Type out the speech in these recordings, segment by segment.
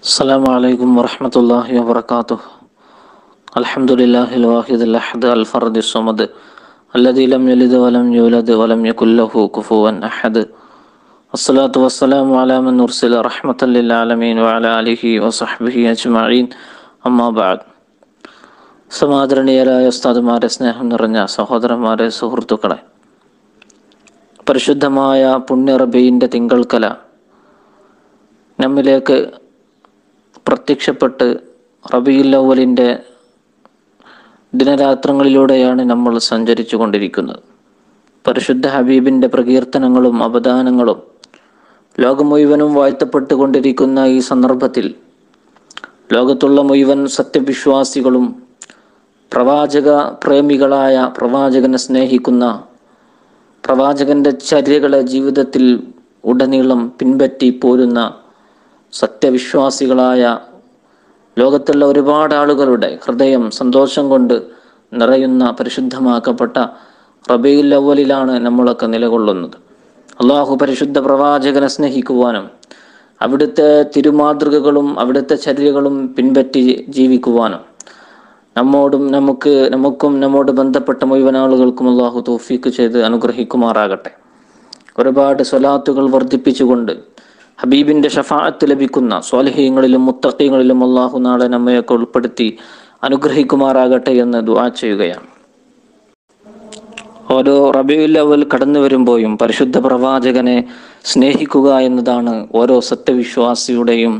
السلام عليكم ورحمة الله وبركاته. الحمد لله الواحد الأحد الفرد الصمد الذي لم يلد ولم يولد ولم يكن له كفوا أحد. الصلاة والسلام على من أرسل رحمة للعالمين وعلى آله وصحبه أجمعين. أما بعد. സമാദരണീയരായ ഉസ്താദുമാരെ, സ്നേഹം നിറഞ്ഞ സഹോദരന്മാരെ, സുഹൃത്തുക്കളെ, പരിശുദ്ധമായ പുണ്യ റബീഇന്റെ തിങ്കൾക്കല നമ്മിലേക്ക് പ്രത്യക്ഷപ്പെട്ട് റബീഉൽ അവ്വലിൻ്റെ ദിനരാത്രങ്ങളിലൂടെയാണ് നമ്മൾ സഞ്ചരിച്ചു കൊണ്ടിരിക്കുന്നത്. പരിശുദ്ധ ഹബീബിൻ്റെ പ്രകീർത്തനങ്ങളും അവദാനങ്ങളും ലോകം മുഴുവനും വാഴ്ത്തപ്പെട്ടുകൊണ്ടിരിക്കുന്ന ഈ സന്ദർഭത്തിൽ ലോകത്തുള്ള മുഴുവൻ സത്യവിശ്വാസികളും പ്രവാചക പ്രേമികളായ, പ്രവാചകനെ സ്നേഹിക്കുന്ന, പ്രവാചകൻ്റെ ചര്യകളെ ജീവിതത്തിൽ ഉടനീളം പിൻപറ്റി പോരുന്ന സത്യവിശ്വാസികളായ ലോകത്തുള്ള ഒരുപാട് ആളുകളുടെ ഹൃദയം സന്തോഷം കൊണ്ട് നിറയുന്ന പരിശുദ്ധമാക്കപ്പെട്ട റബീഉൽ അവ്വലിലാണ് നമ്മളൊക്കെ നിലകൊള്ളുന്നത്. അള്ളാഹു പരിശുദ്ധ പ്രവാചകനെ സ്നേഹിക്കുവാനും അവിടുത്തെ തിരുമാതൃകകളും അവിടുത്തെ ചര്യകളും പിൻപറ്റി ജീവിക്കുവാനും നമുക്കും നമ്മോട് ബന്ധപ്പെട്ട മുഴുവൻ ആളുകൾക്കും അള്ളാഹു തൗഫീഖ് ചെയ്ത് അനുഗ്രഹിക്കുമാറാകട്ടെ. ഒരുപാട് സ്വലാത്തുകൾ വർദ്ധിപ്പിച്ചുകൊണ്ട് ഹബീബിൻ്റെ ഷഫാഅത്ത് ലഭിക്കുന്ന സ്വാലിഹീങ്ങളിലും മുത്തഖീങ്ങളിലും അള്ളാഹു നാളെ നമ്മയൊക്കെ ഉൾപ്പെടുത്തി അനുഗ്രഹിക്കുമാറാകട്ടെ എന്ന് ദുആ ചെയ്യുകയാണ്. ഓരോ റബീഉൽ അവ്വൽ കടന്നു വരുമ്പോഴും പരിശുദ്ധ പ്രവാചകനെ സ്നേഹിക്കുക എന്നതാണ് ഓരോ സത്യവിശ്വാസിയുടെയും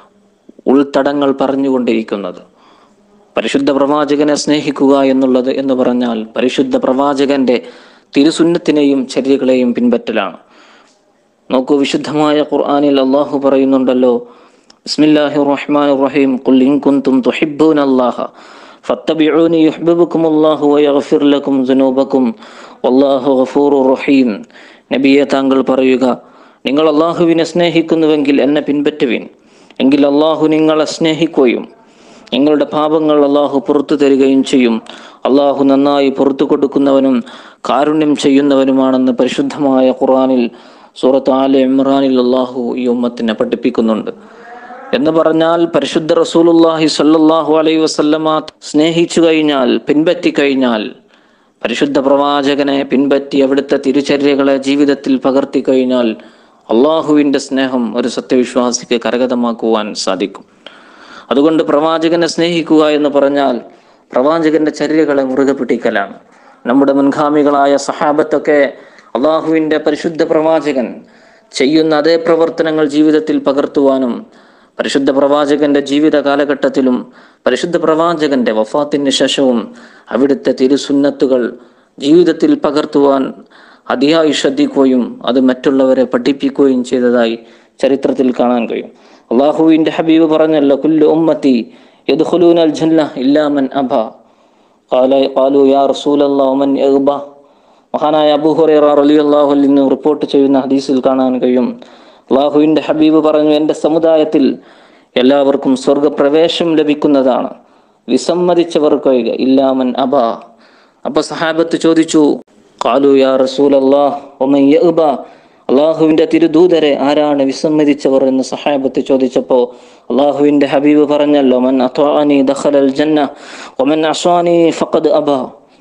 ഉൾത്തടങ്ങൾ പറഞ്ഞുകൊണ്ടിരിക്കുന്നത്. പരിശുദ്ധ പ്രവാചകനെ സ്നേഹിക്കുക എന്ന് പറഞ്ഞാൽ പരിശുദ്ധ പ്രവാചകന്റെ തിരുസുന്നത്തിനെയും ചര്യകളെയും പിൻപറ്റലാണ്. നോക്കൂ, വിശുദ്ധമായ ഖുർആനിൽ അല്ലാഹു പറയുന്നുണ്ടല്ലോ, ബിസ്മില്ലാഹിർ റഹ്മാനിർ റഹീം, ഖുൽ ഇൻ കുൻതും തുഹിബ്ബൂനല്ലാഹ ഫത്തബിഊനി യുഹ്ബിബുകുമുല്ലാഹു വയഗ്ഫിർ ലക്കും ദുനൂബക്കും വല്ലാഹു ഗഫൂറുർ റഹീം. നബിയെ, താങ്കൾ പറയുക, നിങ്ങൾ അല്ലാഹുവിനെ സ്നേഹിക്കുന്നുവെങ്കിൽ എന്നെ പിൻപറ്റുവിൻ, എങ്കിൽ അല്ലാഹു നിങ്ങളെ സ്നേഹിക്കുകയും നിങ്ങളുടെ പാപങ്ങൾ അല്ലാഹു പുറത്തു തരികയും ചെയ്യും. അല്ലാഹു നന്നായി പുറത്തു കൊടുക്കുന്നവനും കാരുണ്യം ചെയ്യുന്നവനുമാണെന്ന് പരിശുദ്ധമായ ഖുർആനിൽ സൂറത്ത് ആല ഇമ്രാനിൽ അല്ലാഹു ഈ ഉമ്മത്തിനെ പഠിപ്പിക്കുന്നുണ്ട്. എന്ന് പറഞ്ഞാൽ പരിശുദ്ധ റസൂലുള്ളാഹി സ്വല്ലല്ലാഹു അലൈഹി വസല്ലമ സ്നേഹിച്ചു കഴിഞ്ഞാൽ, പിൻപറ്റി കഴിഞ്ഞാൽ, പരിശുദ്ധ പ്രവാചകനെ പിൻപറ്റി അവിടുത്തെ തിരുചര്യകളെ ജീവിതത്തിൽ പകർത്തി കഴിഞ്ഞാൽ അള്ളാഹുവിൻ്റെ സ്നേഹം ഒരു സത്യവിശ്വാസിക്ക് കരഗതമാക്കുവാൻ സാധിക്കും. അതുകൊണ്ട് പ്രവാചകനെ സ്നേഹിക്കുക എന്ന് പറഞ്ഞാൽ പ്രവാചകന്റെ ചര്യകളെ മുറുകെ പിടിക്കലാണ്. നമ്മുടെ മുൻഗാമികളായ സഹാബത്തൊക്കെ അള്ളാഹുവിൻ്റെ പരിശുദ്ധ പ്രവാചകൻ ചെയ്യുന്ന അതേ പ്രവർത്തനങ്ങൾ ജീവിതത്തിൽ പകർത്തുവാനും പരിശുദ്ധ പ്രവാചകന്റെ ജീവിത കാലഘട്ടത്തിലും പരിശുദ്ധ പ്രവാചകന്റെ വഫാത്തിന് ശേഷവും അവിടുത്തെ തിരുസുന്നത്തുകൾ ജീവിതത്തിൽ പകർത്തുവാൻ അതിയായി ശ്രദ്ധിക്കുകയും അത് മറ്റുള്ളവരെ പഠിപ്പിക്കുകയും ചെയ്തതായി ചരിത്രത്തിൽ കാണാൻ കഴിയും. അള്ളാഹുവിൻ്റെ ഹബീബ് പറഞ്ഞല്ലോ, കുല്ലു ഉമ്മത്തി യദ്ഖുലൂനൽ ജന്ന ഇല്ലാ മൻ അബാ. ഖാലൂ യാ റസൂലല്ലാഹ് വമൻ യഅബാ. മഹാനായ അബൂ ഹുറൈറ റളിയല്ലാഹു അൻഹു റിപ്പോർട്ട് ചെയ്യുന്ന ഹദീസിൽ കാണാൻ കഴിയും, അള്ളാഹുവിൻ്റെ ഹബീബ് പറഞ്ഞു, എൻ്റെ സമുദായത്തിൽ എല്ലാവർക്കും സ്വർഗപ്രവേശം ലഭിക്കുന്നതാണ്, വിസമ്മതിച്ചവർക്കൊഴികെ, ഇല്ലാ മൻ അബാ. അപ്പോൾ സഹാബത്ത് ചോദിച്ചു, ഖാലൂ യാ റസൂലല്ലാഹ് വമൻ യഅബാ. അള്ളാഹുവിൻ്റെ തിരുദൂതരെ, ആരാണ് വിസമ്മതിച്ചവർ എന്ന് സഹാബത്ത് ചോദിച്ചപ്പോൾ അള്ളാഹുവിൻ്റെ ഹബീബ് പറഞ്ഞല്ലോ, മൻ അത്വഅനി ദഖലൽ ജന്ന വമൻ അസ്വാനി ഫഖദ് അബാ.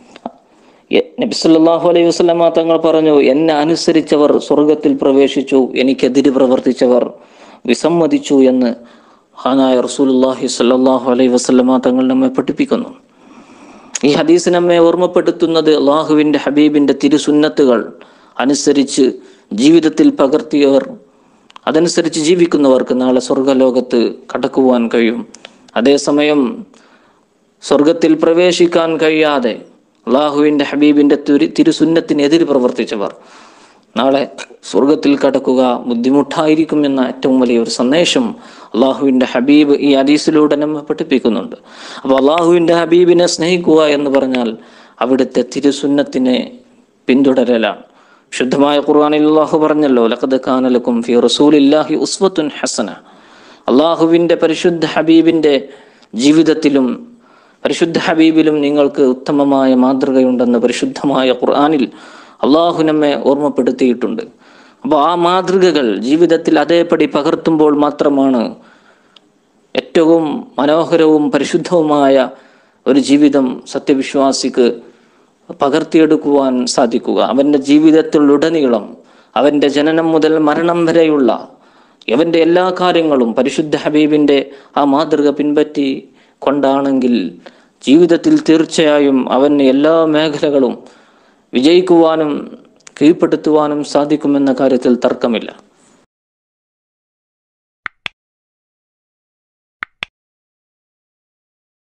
നബി സല്ലല്ലാഹു അലൈഹി വസല്ലമ തങ്ങൾ പറഞ്ഞു, എന്നെ അനുസരിച്ചവർ സ്വർഗത്തിൽ പ്രവേശിച്ചു, എനിക്കെതിരെ പ്രവർത്തിച്ചവർ വിസമ്മതിച്ചു എന്ന് മഹാനായ റസൂലുള്ളാഹി സ്വല്ലല്ലാഹു അലൈഹി വസല്ലമ തങ്ങൾ നമ്മെ പഠിപ്പിക്കുന്നു. ഈ ഹദീസ് നമ്മെ ഓർമ്മപ്പെടുത്തുന്നത് അള്ളാഹുവിൻ്റെ ഹബീബിൻ്റെ തിരുസുന്നത്തുകൾ അനുസരിച്ച് ജീവിതത്തിൽ പകർത്തിയവർ, അതനുസരിച്ച് ജീവിക്കുന്നവർക്ക് നാളെ സ്വർഗലോകത്ത് കടക്കുവാൻ കഴിയും. അതേസമയം സ്വർഗത്തിൽ പ്രവേശിക്കാൻ കഴിയാതെ അള്ളാഹുവിൻ്റെ ഹബീബിൻ്റെ തിരുസുന്നത്തിനെതിരെ പ്രവർത്തിച്ചവർ നാളെ സ്വർഗത്തിൽ കടക്കുക ബുദ്ധിമുട്ടായിരിക്കും എന്ന ഏറ്റവും വലിയൊരു സന്ദേശം അള്ളാഹുവിൻ്റെ ഹബീബ് ഈ ഹദീസിലൂടെ നമ്മെ പഠിപ്പിക്കുന്നുണ്ട്. അപ്പോൾ അള്ളാഹുവിൻ്റെ ഹബീബിനെ സ്നേഹിക്കുക എന്ന് പറഞ്ഞാൽ അവിടുത്തെ തിരുസുന്നത്തിനെ പിന്തുടരലാണ്. ശുദ്ധമായ ഖുർആനിൽ അല്ലാഹു പറഞ്ഞല്ലോ, ലഖദ് കാന ലക്കും ഫീ റസൂലില്ലാഹി ഉസ്വത്തുൻ ഹസന. അള്ളാഹുവിൻ്റെ പരിശുദ്ധ ഹബീബിൻ്റെ ജീവിതത്തിലും പരിശുദ്ധ ഹബീബിലും നിങ്ങൾക്ക് ഉത്തമമായ മാതൃകയുണ്ടെന്ന് പരിശുദ്ധമായ ഖുർആനിൽ അള്ളാഹു നമ്മെ ഓർമ്മപ്പെടുത്തിയിട്ടുണ്ട്. അപ്പോൾ ആ മാതൃകകൾ ജീവിതത്തിൽ അതേപടി പകർത്തുമ്പോൾ മാത്രമാണ് ഏറ്റവും മനോഹരവും പരിശുദ്ധവുമായ ഒരു ജീവിതം സത്യവിശ്വാസിക്ക് പകർത്തിയെടുക്കുവാൻ സാധിക്കുക. അവൻ്റെ ജീവിതത്തിലുടനീളം, അവൻ്റെ ജനനം മുതൽ മരണം വരെയുള്ള അവൻ്റെ എല്ലാ കാര്യങ്ങളും പരിശുദ്ധ ഹബീബിൻ്റെ ആ മാതൃക പിൻപറ്റി കൊണ്ടാണെങ്കിൽ ജീവിതത്തിൽ തീർച്ചയായും അവന് എല്ലാ മേഖലകളും വിജയിക്കുവാനും കീഴ്പ്പെടുത്തുവാനും സാധിക്കുമെന്ന കാര്യത്തിൽ തർക്കമില്ല.